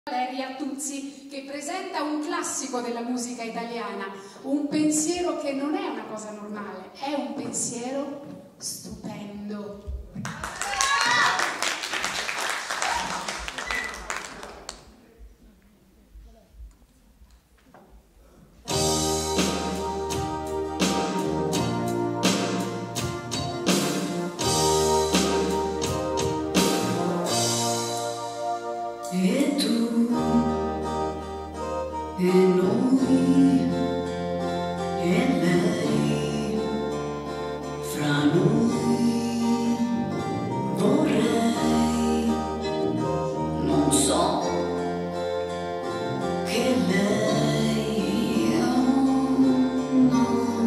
Valeria Tuzzi, che presenta un classico della musica italiana, un pensiero che non è una cosa normale, è un pensiero stupendo. E tu, e noi, e lei, fra noi vorrei, non so, che lei ama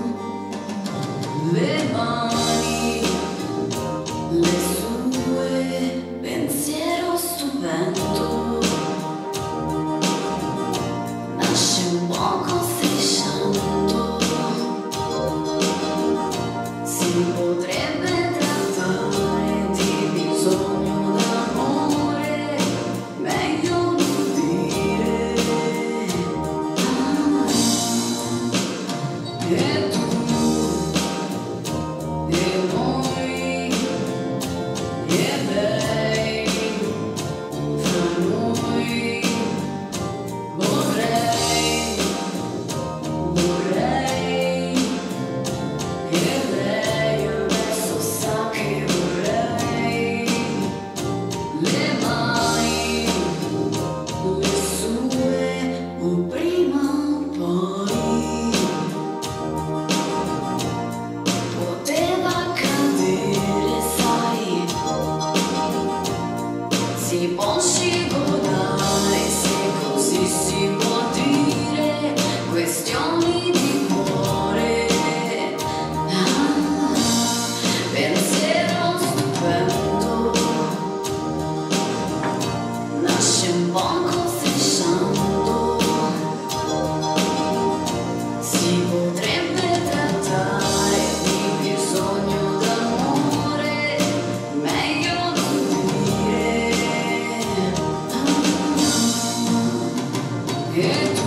le mani, le sue, pensiero stupendo. Un poco strisciando, si potrebbe trattare di bisogno d'amore, meglio non dire. E tu, e noi, e lei, fra noi vorrei. Si può scivolare, se così si può dire, questioni di cuore. Pensiero stupendo, nasce un poco strisciando, si potrebbe trattare di bisogno d'amore, meglio non dire.